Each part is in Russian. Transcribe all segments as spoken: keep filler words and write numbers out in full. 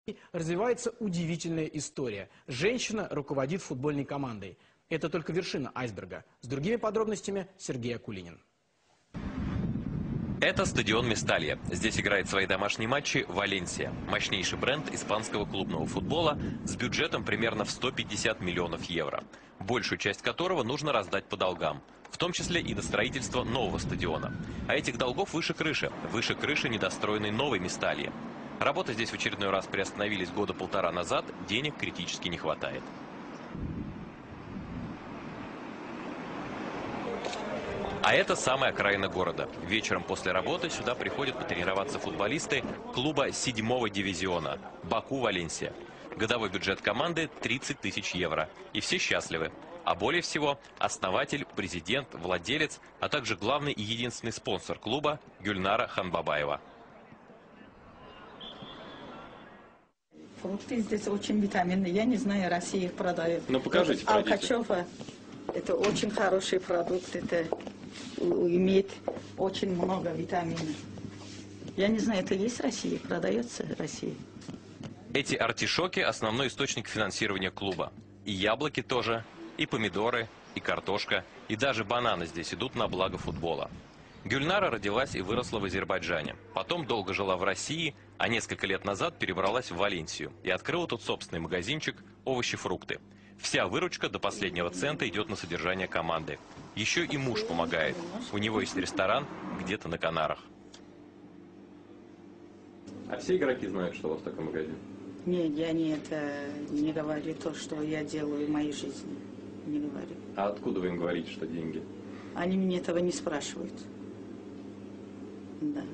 развивается удивительная история. Женщина руководит футбольной командой. Это только вершина айсберга. С другими подробностями Сергей Акулинин. Это стадион Месталья. Здесь играет свои домашние матчи Валенсия. Мощнейший бренд испанского клубного футбола с бюджетом примерно в сто пятьдесят миллионов евро. Большую часть которого нужно раздать по долгам. В том числе и на строительство нового стадиона. А этих долгов выше крыши. Выше крыши недостроенной новой Местальи. Работы здесь в очередной раз приостановились года полтора назад. Денег критически не хватает. А это самая окраина города. Вечером после работы сюда приходят потренироваться футболисты клуба седьмого дивизиона Баку-Валенсия. Годовой бюджет команды тридцать тысяч евро. И все счастливы. А более всего основатель, президент, владелец, а также главный и единственный спонсор клуба Гюльнара Ханбабаева. Фрукты здесь очень витаминные. Я не знаю, Россия их продает. Ну покажите, вот, алкачева – это очень хороший продукт. Это имеет очень много витаминов. Я не знаю, это есть в России? Продается в России? Эти артишоки – основной источник финансирования клуба. И яблоки тоже, и помидоры, и картошка, и даже бананы здесь идут на благо футбола. Гюльнара родилась и выросла в Азербайджане. Потом долго жила в России, а несколько лет назад перебралась в Валенсию и открыла тут собственный магазинчик «Овощи-фрукты». Вся выручка до последнего цента идет на содержание команды. Еще и муж помогает. У него есть ресторан где-то на Канарах. А все игроки знают, что у вас такой магазин? Нет, я не, это, не говорю то, что я делаю в моей жизни. Не говорю. А откуда вы им говорите, что деньги? Они меня этого не спрашивают. Да.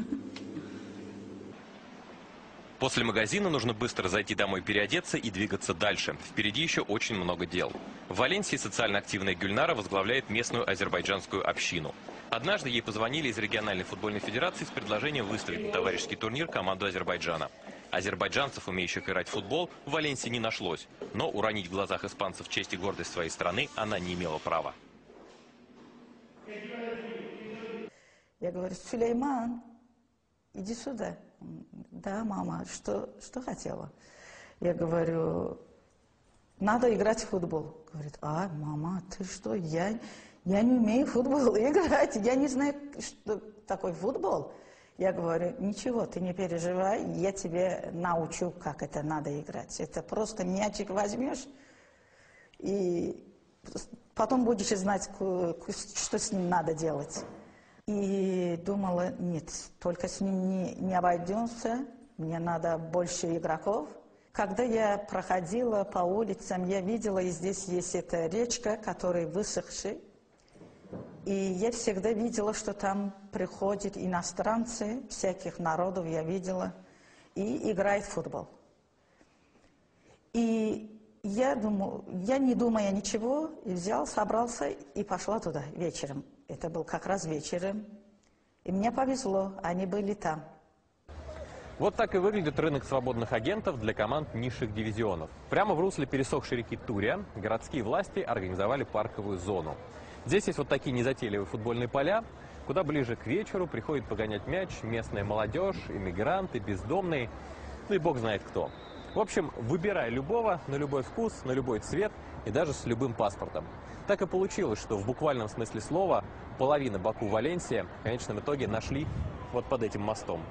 После магазина нужно быстро зайти домой, переодеться и двигаться дальше. Впереди еще очень много дел. В Валенсии социально активная Гюльнара возглавляет местную азербайджанскую общину. Однажды ей позвонили из региональной футбольной федерации с предложением выставить на товарищеский турнир команду Азербайджана. Азербайджанцев, умеющих играть в футбол, в Валенсии не нашлось. Но уронить в глазах испанцев честь и гордость своей страны она не имела права. Я говорю: Сулейман, иди сюда. Да, мама, что, что хотела? Я говорю: надо играть в футбол. Говорит: а, мама, ты что, я, я не умею в футбол играть, я не знаю, что такое футбол. Я говорю: ничего, ты не переживай, я тебе научу, как это надо играть. Это просто мячик возьмешь, и потом будешь знать, что с ним надо делать. И думала: нет, только с ним не, не обойдемся, мне надо больше игроков. Когда я проходила по улицам, я видела, и здесь есть эта речка, которая высохшая. И я всегда видела, что там приходят иностранцы, всяких народов я видела, и играют в футбол. И я думаю, я не думая ничего, и взял, собрался и пошла туда вечером. Это был как раз вечером. И мне повезло, они были там. Вот так и выглядит рынок свободных агентов для команд низших дивизионов. Прямо в русле пересохшей реки Турия городские власти организовали парковую зону. Здесь есть вот такие незатейливые футбольные поля, куда ближе к вечеру приходит погонять мяч местная молодежь, иммигранты, бездомные, ну и бог знает кто. В общем, выбирай любого, на любой вкус, на любой цвет и даже с любым паспортом. Так и получилось, что в буквальном смысле слова половина Баку-Валенсия в конечном итоге нашли вот под этим мостом.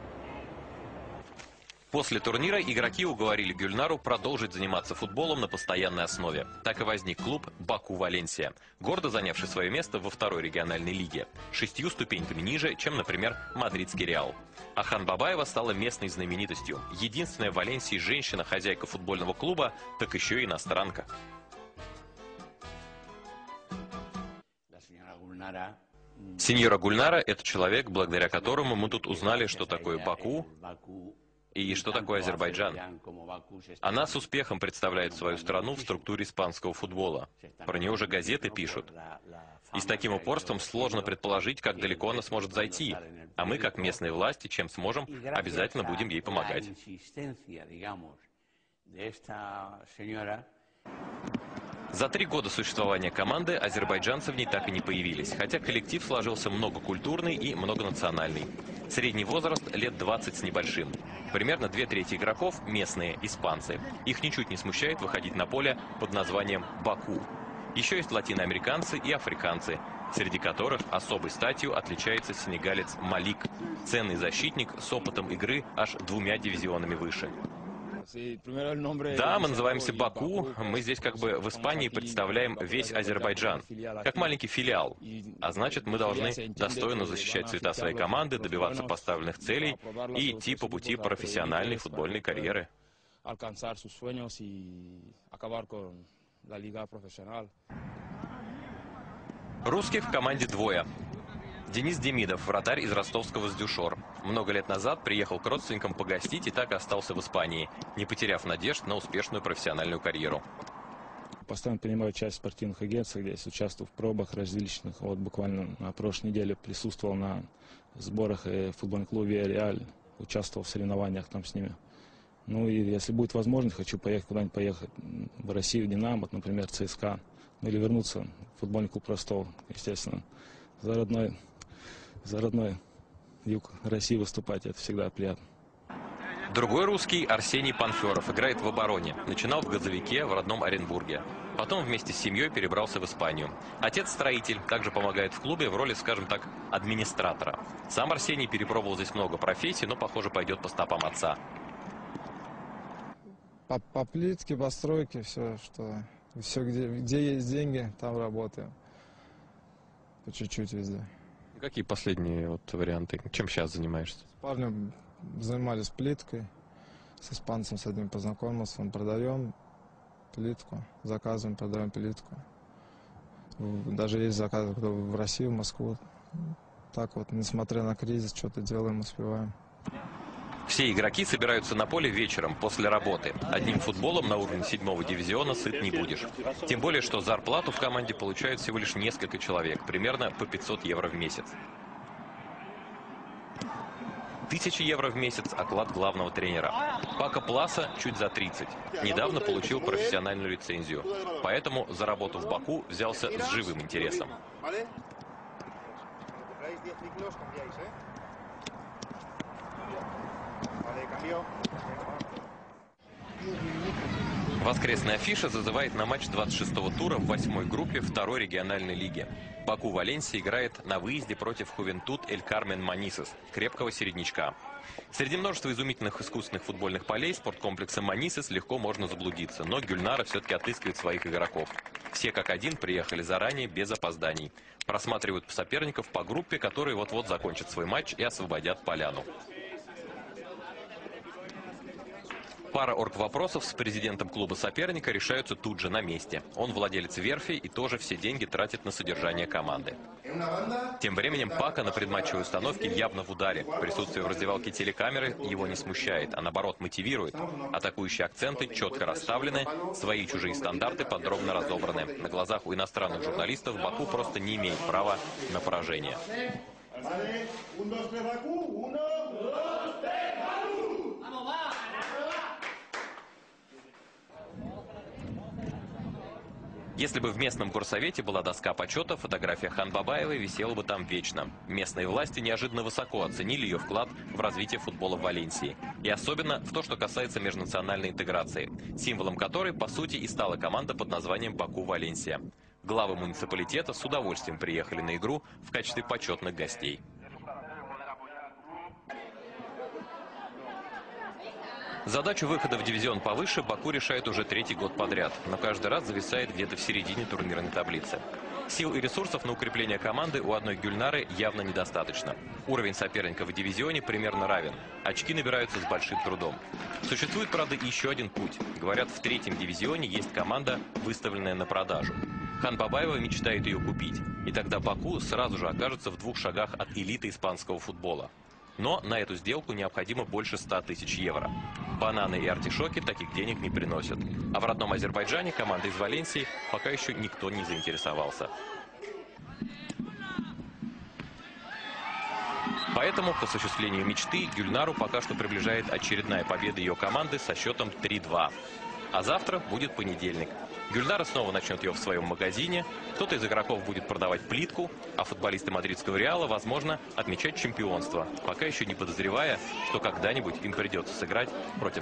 После турнира игроки уговорили Гюльнару продолжить заниматься футболом на постоянной основе. Так и возник клуб «Баку-Валенсия», гордо занявший свое место во второй региональной лиге, шестью ступеньками ниже, чем, например, мадридский «Реал». А Ханбабаева стала местной знаменитостью. Единственная в Валенсии женщина-хозяйка футбольного клуба, так еще и иностранка. Сеньора Гульнара – это человек, благодаря которому мы тут узнали, что такое Баку и что такое Азербайджан. Она с успехом представляет свою страну в структуре испанского футбола. Про нее уже газеты пишут. И с таким упорством сложно предположить, как далеко она сможет зайти. А мы, как местные власти, чем сможем, обязательно будем ей помогать. За три года существования команды азербайджанцы в ней так и не появились, хотя коллектив сложился многокультурный и многонациональный. Средний возраст лет двадцать с небольшим. Примерно две трети игроков – местные, испанцы. Их ничуть не смущает выходить на поле под названием «Баку». Еще есть латиноамериканцы и африканцы, среди которых особой статью отличается сенегалец Малик, ценный защитник с опытом игры аж двумя дивизионами выше. Да, мы называемся Баку, мы здесь как бы в Испании представляем весь Азербайджан, как маленький филиал. А значит, мы должны достойно защищать цвета своей команды, добиваться поставленных целей и идти по пути профессиональной футбольной карьеры. Русских в команде двое. Денис Демидов, вратарь из ростовского «Сдюшор». Много лет назад приехал к родственникам погостить и так и остался в Испании, не потеряв надежд на успешную профессиональную карьеру. Постоянно принимаю часть в спортивных агентствах, здесь участвую в пробах различных. Вот буквально на прошлой неделе присутствовал на сборах в футбольном клубе «Реаль», участвовал в соревнованиях там с ними. Ну и если будет возможность, хочу поехать куда-нибудь поехать в Россию, «Динамо», например, ЦСКА, или вернуться в футбольный клуб «Ростов», естественно. За родной, за родной юг России выступать, это всегда приятно. Другой русский, Арсений Панферов, играет в обороне. Начинал в «Газовике» в родном Оренбурге. Потом вместе с семьей перебрался в Испанию. Отец строитель, также помогает в клубе в роли, скажем так, администратора. Сам Арсений перепробовал здесь много профессий, но, похоже, пойдет по стопам отца. По, по плитке, по стройке, все, что, все где, где есть деньги, там работаем. По чуть-чуть везде. Какие последние вот варианты? Чем сейчас занимаешься? С парнем занимались плиткой. С испанцем с одним познакомился. Он продаем плитку, заказываем, продаем плитку. Даже есть заказы в Россию, в Москву. Так вот, несмотря на кризис, что-то делаем, успеваем. Все игроки собираются на поле вечером, после работы. Одним футболом на уровне седьмого дивизиона сыт не будешь. Тем более, что зарплату в команде получают всего лишь несколько человек, примерно по пятьсот евро в месяц. Тысяча евро в месяц – оклад главного тренера. Пако Пласа чуть за тридцать. Недавно получил профессиональную лицензию. Поэтому за работу в Баку взялся с живым интересом. Воскресная афиша зазывает на матч двадцать шестого тура в восьмой группе второй региональной лиги. Баку Валенсия играет на выезде против Хувентуд Эль Кармен Манисес, крепкого середнячка. Среди множества изумительных искусственных футбольных полей спорткомплекса Манисес легко можно заблудиться, но Гюльнара все-таки отыскивает своих игроков. Все как один приехали заранее, без опозданий. Просматривают соперников по группе, которые вот-вот закончат свой матч и освободят поляну. Пара оргвопросов с президентом клуба соперника решаются тут же на месте. Он владелец верфи и тоже все деньги тратит на содержание команды. Тем временем Пако на предматчевой установке явно в ударе. Присутствие в раздевалке телекамеры его не смущает, а наоборот мотивирует. Атакующие акценты четко расставлены, свои и чужие стандарты подробно разобраны. На глазах у иностранных журналистов Баку просто не имеет права на поражение. Если бы в местном горсовете была доска почета, фотография Ханбабаевой висела бы там вечно. Местные власти неожиданно высоко оценили ее вклад в развитие футбола в Валенсии. И особенно в то, что касается межнациональной интеграции, символом которой, по сути, и стала команда под названием «Баку Валенсия». Главы муниципалитета с удовольствием приехали на игру в качестве почетных гостей. Задачу выхода в дивизион повыше Баку решает уже третий год подряд, но каждый раз зависает где-то в середине турнирной таблицы. Сил и ресурсов на укрепление команды у одной Гюльнары явно недостаточно. Уровень соперников в дивизионе примерно равен. Очки набираются с большим трудом. Существует, правда, еще один путь. Говорят, в третьем дивизионе есть команда, выставленная на продажу. Ханбабаева мечтает ее купить, и тогда Баку сразу же окажется в двух шагах от элиты испанского футбола. Но на эту сделку необходимо больше ста тысяч евро. Бананы и артишоки таких денег не приносят. А в родном Азербайджане команда из Валенсии пока еще никто не заинтересовался. Поэтому к осуществлению мечты Гюльнару пока что приближает очередная победа ее команды со счетом три-два. А завтра будет понедельник. Гюльнара снова начнет ее в своем магазине, кто-то из игроков будет продавать плитку, а футболисты мадридского Реала, возможно, отмечать чемпионство, пока еще не подозревая, что когда-нибудь им придется сыграть против